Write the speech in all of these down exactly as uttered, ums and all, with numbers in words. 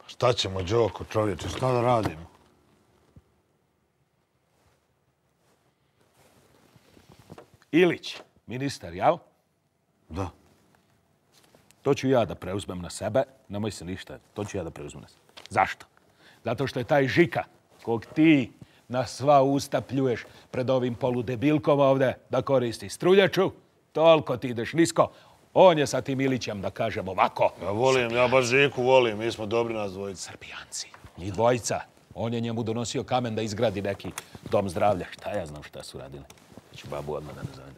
Šta ćemo, Đoko, čovječe, šta da radimo? Ilić, ministar, jel? Da. To ću ja da preuzmem na sebe. Nemoj se ništa, to ću ja da preuzmem na sebe. Zašto? Zato što je taj Žika, kog ti na sva usta pljuješ pred ovim poludebilkom ovde da koristi struljaču, toliko ti ideš nisko. On je sa tim Ilićem, da kažem ovako. Ja volim, ja baš Žiku volim, mi smo dobri nas dvojica. Srbijanci, njih dvojica. On je njemu donosio kamen da izgradi neki dom zdravlja. Šta ja znam šta su radili. Ja ću babu odmah da ne zovem.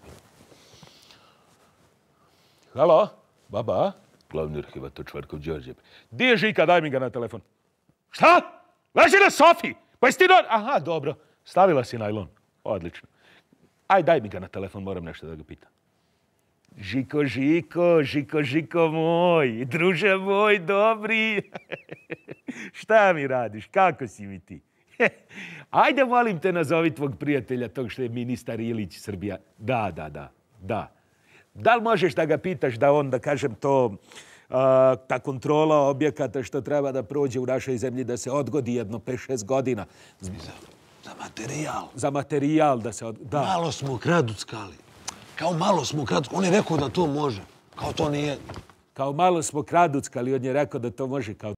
Halo, baba? Glavni arhivator Čvarkov Đorđe. Di je Žika? Daj mi ga na telefon. Šta? Leži na sofi! Pa jesi ti do... Aha, dobro. Stavila si najlon. Odlično. Aj, daj mi ga na telefon, moram nešto da ga pitam. Žiko, Žiko, Žiko, Žiko moj, druže moj, dobri. Šta mi radiš? Kako si mi ti? Ajde, molim te, nazovi tvog prijatelja, tog što je ministar Ilić Srbija. Da, da, da, da. Da li možeš da ga pitaš da on, da kažem to, ta kontrola objekata što treba da prođe u našoj zemlji, da se odgodi jedno pet šest godina? Za materijal. Za materijal da se odgodi. Malo smo kraduckali. Kao malo smo kraduckali. On je rekao da to može. Kao to nije. Kao malo smo kraduckali, on je rekao da to može. Kao